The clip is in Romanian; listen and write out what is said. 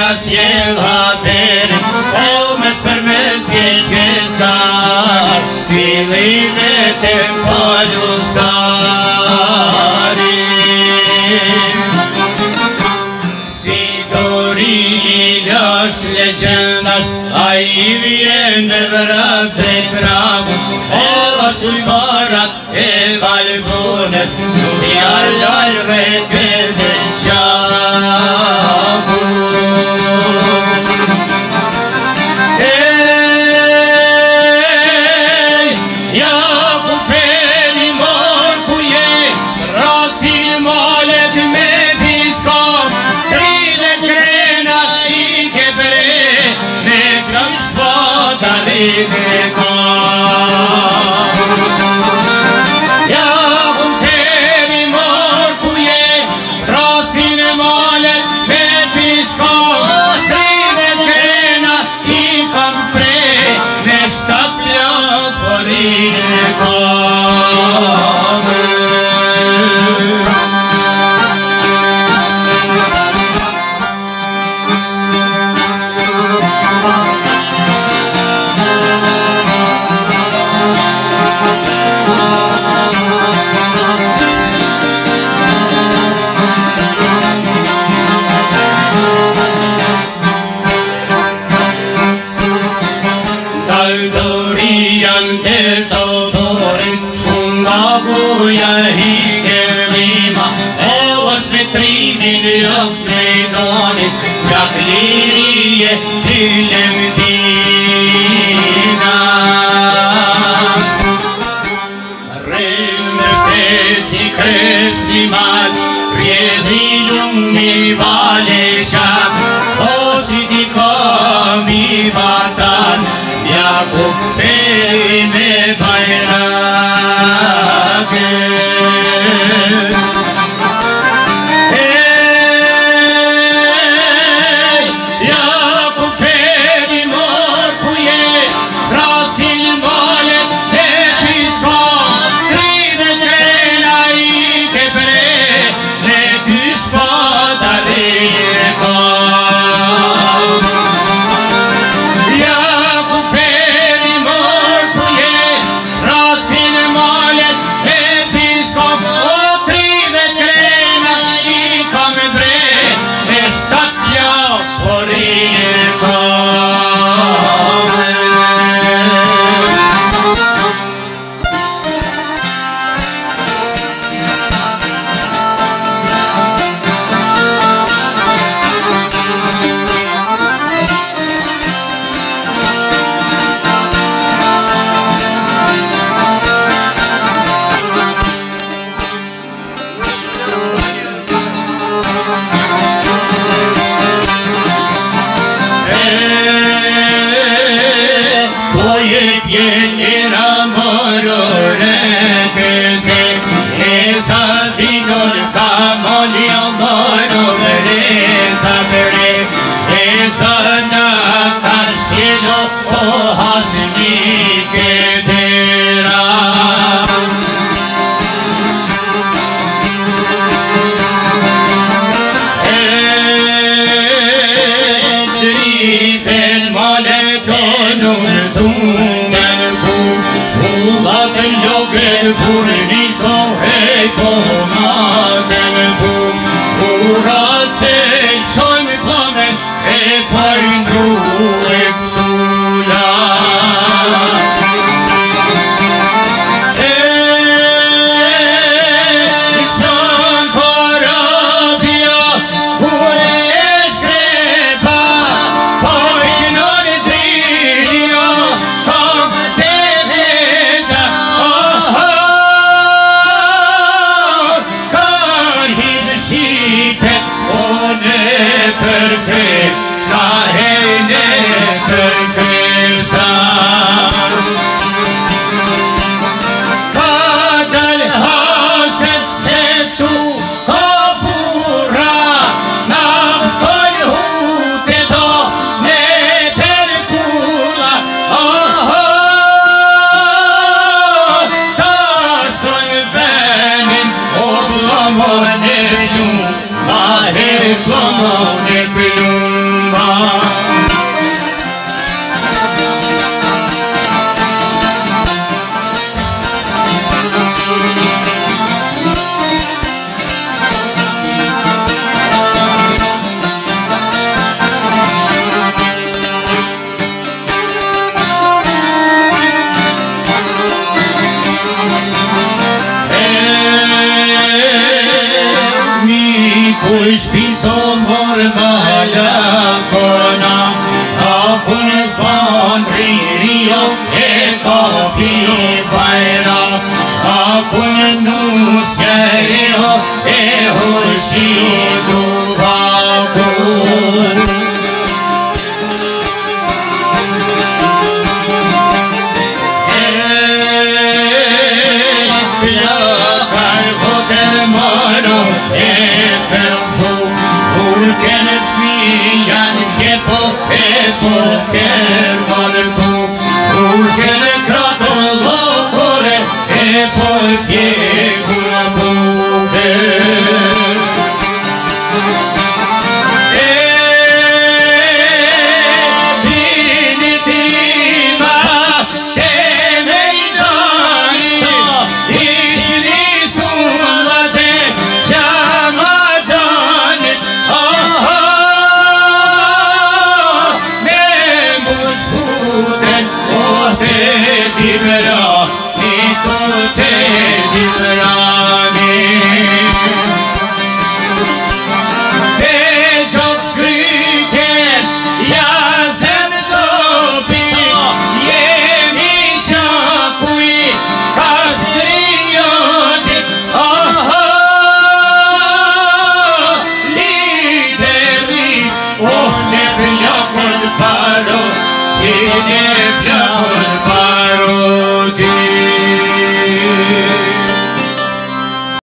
ciel haber, Elmes permes piečescar, Filine tempalius dari. Sigorinas legendas, Ahí viene vrate cravo, Eva sui varat e valgones, Lui al rete del sciavo. Ei, Iacu feli morcuie, Rasil molet me piscom, Trile grena I chebre, Necam spada ridecom. Iacu feli morcuie, Rasil molet me piscom, Trile grena I compre, Neștapля ridecom. Buia higerima, Eos metrimin löfnedoni, Jaclirie hylemdina. Rymnefetsi krestlimat, Riedilumi valejak, Osidi komi vatan, Jakub perime bayrak. Hey, Iacu feli morcuie, Rasil molet episcop, Trine grena I chebre, Necuș pada ridecom. Iacu feli morcuie, Rasil molet episcop, Trine grena I cambre, Neștapля ridecom. Era morore che se esa vigor camolio morore sapere esa na castielo o hasmi che dera. Del moletonum Uvaten logel purniso e pomaten bum Urațel și-mi plamen e paindru exula. Ixan Corabia uleșreba Poikinon drilio Cam te veda Carhid șipe one perche Zahene perche Cadal haset se tu Capura Nam colhute do Ne percula Tașon venin Oblamone plum Mahe plumone plumba som mormala kona Apun fan rio e kapi baira Apun nuskareo e hoshi duvako Paro,